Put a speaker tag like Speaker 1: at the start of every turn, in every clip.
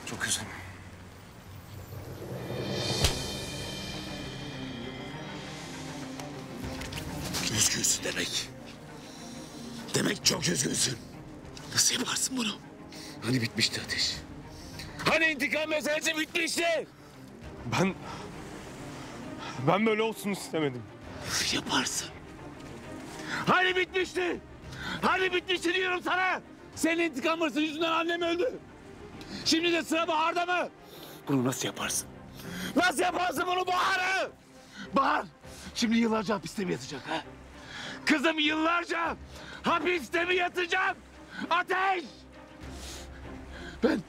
Speaker 1: Çok üzgünüm.
Speaker 2: Üzgünsün demek. Demek çok üzgünsün. Nasıl yaparsın bunu? Hani bitmişti Ateş? Hani intikam meselesi bitmişti?
Speaker 1: Ben böyle olsun istemedim.
Speaker 2: Nasıl yaparsın? Hani bitmişti? Hani bitmişti diyorum sana? Senin intikam hırsın yüzünden annem öldü. Şimdi de sıra Bahar'da mı? Bunu nasıl yaparsın? Nasıl yaparsın bunu Bahar'ı? Bahar, şimdi yıllarca hapiste mi yatacak ha? Kızım yıllarca hapiste mi yatacak? Ateş! Ben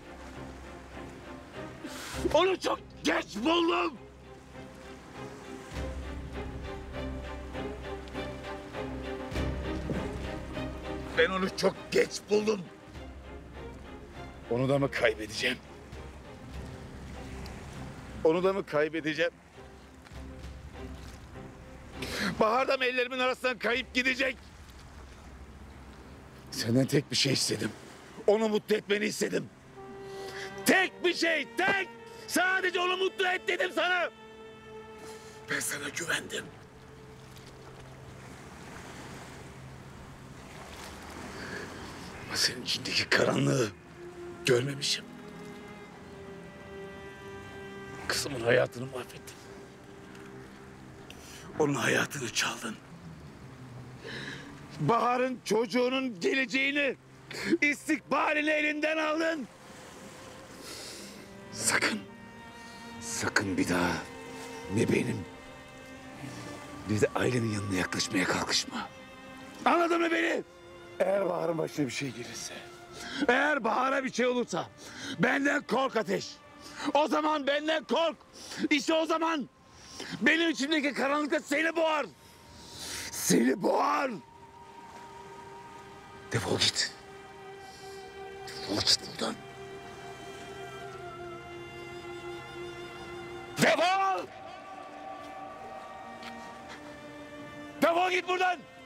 Speaker 2: onu çok geç buldum. Ben onu çok geç buldum. Onu da mı kaybedeceğim? Onu da mı kaybedeceğim? Bahar da mı ellerimin arasından kayıp gidecek? Senden tek bir şey istedim. Onu mutlu etmeni istedim. Tek bir şey, tek! Sadece onu mutlu et dedim sana. Ben sana güvendim. Ama senin içindeki karanlığı görmemişim. Kızımın hayatını mahvettin. Onun hayatını çaldın. Bahar'ın çocuğunun geleceğini, istikbalini elinden aldın. Sakın bir daha ne benim ne de ailenin yanına yaklaşmaya kalkışma. Anladın mı beni? Eğer Bahar'ın başına bir şey gelirse, eğer Bahar'a bir şey olursa benden kork Ateş. O zaman benden kork. İşte o zaman benim içimdeki karanlıkta seni boğar. Seni boğar. Defol git. Defol git buradan. Defol! Defol git buradan!